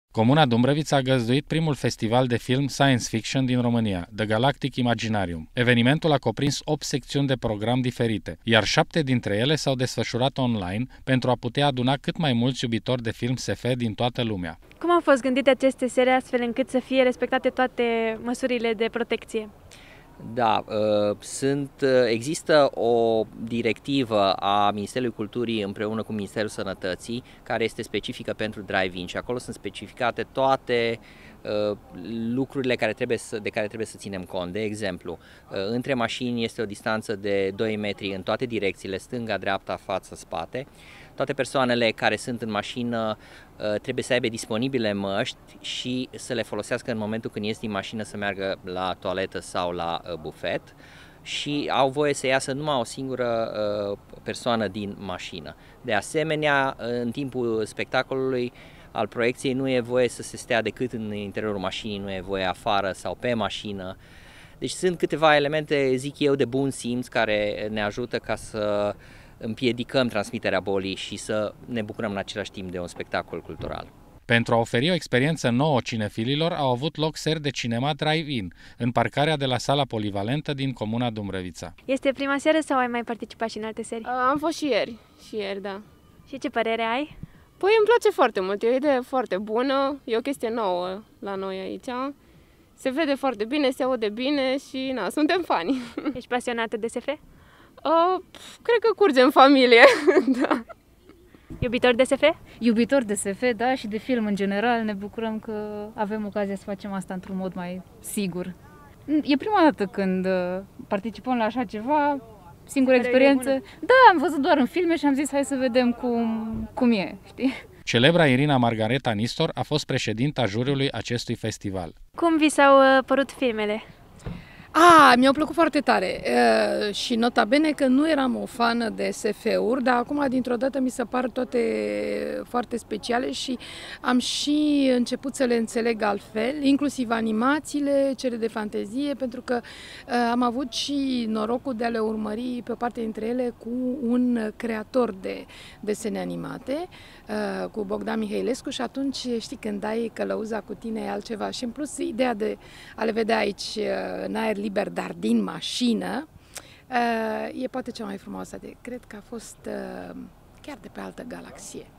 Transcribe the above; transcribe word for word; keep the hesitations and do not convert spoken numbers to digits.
Comuna Dumbrăvița a găzduit primul festival de film science fiction din România, The Galactic Imaginarium. Evenimentul a cuprins opt secțiuni de program diferite, iar șapte dintre ele s-au desfășurat online pentru a putea aduna cât mai mulți iubitori de film S F din toată lumea. Cum au fost gândite aceste serii astfel încât să fie respectate toate măsurile de protecție? Da, sunt, există o directivă a Ministerului Culturii împreună cu Ministerul Sănătății care este specifică pentru drive-in și acolo sunt specificate toate lucrurile care trebuie să, de care trebuie să ținem cont. De exemplu, între mașini este o distanță de doi metri în toate direcțiile, stânga, dreapta, față, spate. Toate persoanele care sunt în mașină trebuie să aibă disponibile măști și să le folosească în momentul când ies din mașină să meargă la toaletă sau la bufet și au voie să iasă numai o singură persoană din mașină. De asemenea, în timpul spectacolului al proiecției nu e voie să se stea decât în interiorul mașinii, nu e voie afară sau pe mașină. Deci sunt câteva elemente, zic eu, de bun simț care ne ajută ca să împiedicăm transmiterea bolii și să ne bucurăm în același timp de un spectacol cultural. Pentru a oferi o experiență nouă cinefililor, au avut loc seri de cinema drive-in, în parcarea de la sala polivalentă din Comuna Dumbrăvița. Este prima seară sau ai mai participat și în alte serii? Am fost și ieri, și ieri, da. Și ce părere ai? Păi îmi place foarte mult, e o idee foarte bună, e o chestie nouă la noi aici. Se vede foarte bine, se aude bine și na, suntem fani. Ești pasionată de S F? Uh, cred că curge în familie, da. Iubitor de S F? Iubitor de S F, da, și de film în general. Ne bucurăm că avem ocazia să facem asta într-un mod mai sigur. E prima dată când participăm la așa ceva, singură experiență. Da, am văzut doar în filme și am zis hai să vedem cum, cum e, știi? Celebra Irina Margareta Nistor a fost președinta juriului acestui festival. Cum vi s-au părut filmele? Ah, mi-au plăcut foarte tare uh, și nota bene că nu eram o fană de S F-uri, dar acum dintr-o dată mi se par toate foarte speciale și am și început să le înțeleg altfel, inclusiv animațiile, cele de fantezie, pentru că uh, am avut și norocul de a le urmări pe o parte dintre ele cu un creator de desene animate, uh, cu Bogdan Mihailescu și atunci, știi, când ai călăuza cu tine e altceva și în plus ideea de a le vedea aici uh, în aer liber, dar din mașină, e poate cea mai frumoasă. De, cred că a fost chiar de pe altă galaxie.